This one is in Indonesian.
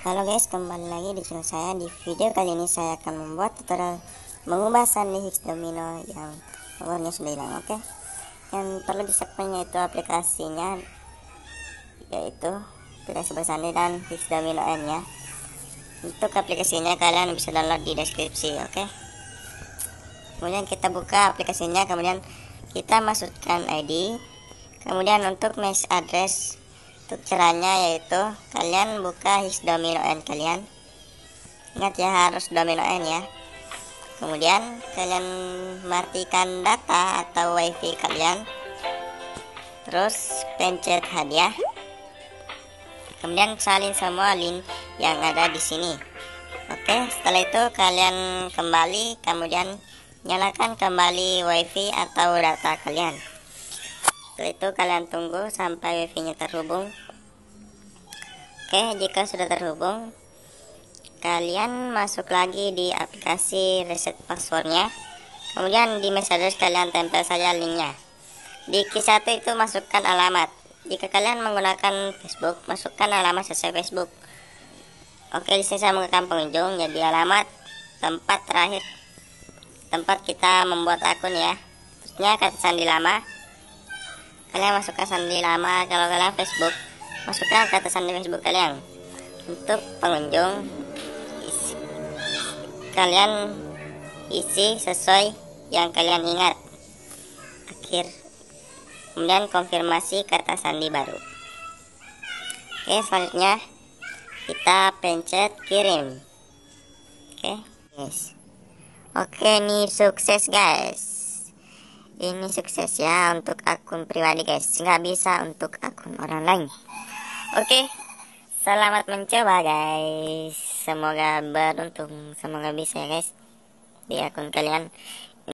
Halo guys, kembali lagi di channel saya. Di video kali ini saya akan membuat tutorial mengubah sandi Higgs Domino yang powernya sudah hilang. Oke, yang perlu disiapkannya itu aplikasinya, yaitu aplikasi bersandi dan Higgs Domino N ya. Untuk aplikasinya kalian bisa download di deskripsi. Oke, kemudian kita buka aplikasinya, kemudian kita masukkan ID, kemudian untuk mesh address. Untuk caranya yaitu kalian buka Higgs Domino N kalian, ingat ya harus Domino N ya. Kemudian kalian matikan data atau wifi kalian, terus pencet hadiah, kemudian salin semua link yang ada di sini. Oke, setelah itu kalian kembali, kemudian nyalakan kembali wifi atau data kalian. Setelah itu kalian tunggu sampai wifi-nya terhubung. Oke, jika sudah terhubung, kalian masuk lagi di aplikasi reset passwordnya. Kemudian di message kalian tempel saja linknya. Di Q1 itu masukkan alamat. Jika kalian menggunakan Facebook, masukkan alamat sesuai Facebook. Oke, di sini saya menggunakan pengunjung, jadi alamat tempat terakhir tempat kita membuat akun ya. Terusnya kata sandi lama. Kalian masukkan sandi lama. Kalau kalian Facebook, masukkan kata sandi Facebook kalian. Untuk pengunjung, kalian isi sesuai yang kalian ingat. Kemudian konfirmasi kata sandi baru. Oke, selanjutnya kita pencet kirim. Oke, yes. Oke, ini sukses guys. Ini sukses ya untuk akun pribadi guys, nggak bisa untuk akun orang lain. Oke, selamat mencoba guys. Semoga beruntung, semoga bisa ya guys di akun kalian.